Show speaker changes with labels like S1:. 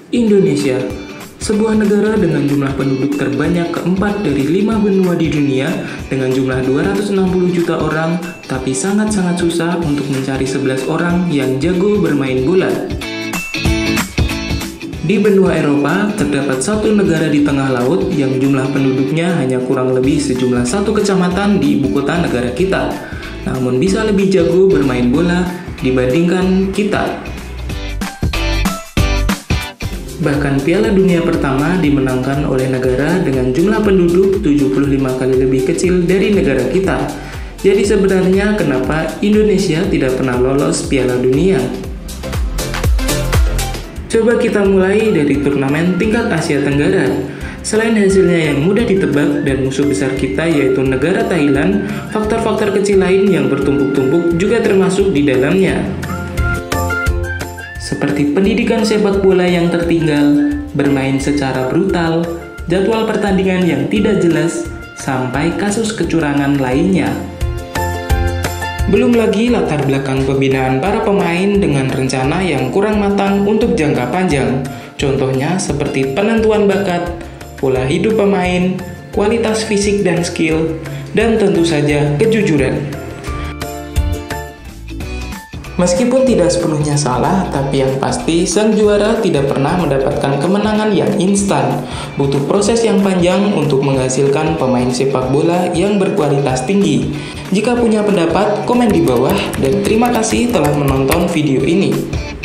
S1: Indonesia, sebuah negara dengan jumlah penduduk terbanyak keempat dari 5 benua di dunia dengan jumlah 260 juta orang, tapi sangat-sangat susah untuk mencari 11 orang yang jago bermain bola. Di benua Eropa, terdapat satu negara di tengah laut yang jumlah penduduknya hanya kurang lebih sejumlah satu kecamatan di ibu kota negara kita, namun bisa lebih jago bermain bola dibandingkan kita. Bahkan Piala Dunia pertama dimenangkan oleh negara dengan jumlah penduduk 75 kali lebih kecil dari negara kita. Jadi sebenarnya kenapa Indonesia tidak pernah lolos Piala Dunia? Coba kita mulai dari turnamen tingkat Asia Tenggara. Selain hasilnya yang mudah ditebak dan musuh besar kita yaitu negara Thailand, faktor-faktor kecil lain yang bertumpuk-tumpuk juga termasuk di dalamnya. Seperti pendidikan sepak bola yang tertinggal, bermain secara brutal, jadwal pertandingan yang tidak jelas, sampai kasus kecurangan lainnya. Belum lagi latar belakang pembinaan para pemain dengan rencana yang kurang matang untuk jangka panjang. Contohnya seperti penentuan bakat, pola hidup pemain, kualitas fisik dan skill, dan tentu saja kejujuran. Meskipun tidak sepenuhnya salah, tapi yang pasti sang juara tidak pernah mendapatkan kemenangan yang instan. Butuh proses yang panjang untuk menghasilkan pemain sepak bola yang berkualitas tinggi. Jika punya pendapat, komen di bawah dan terima kasih telah menonton video ini.